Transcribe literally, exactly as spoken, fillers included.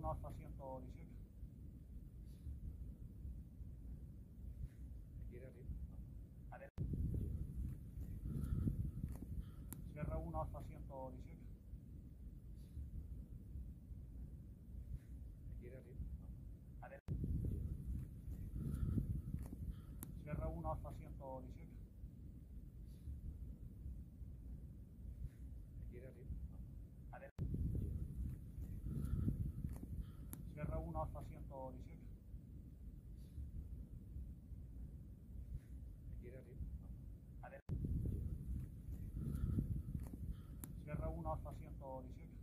uno Alfa ciento dieciocho. ¿Quiere arriba? Adelante. Sierra uno Alfa ciento dieciocho. ¿Quiere arriba? Adelante. Sierra uno Alfa ciento dieciocho. ¿Quiere arriba? Adelante. Sierra uno Alfa ciento dieciocho. ¿Quiere arriba? Adelante. Sierra uno Alfa ciento dieciocho.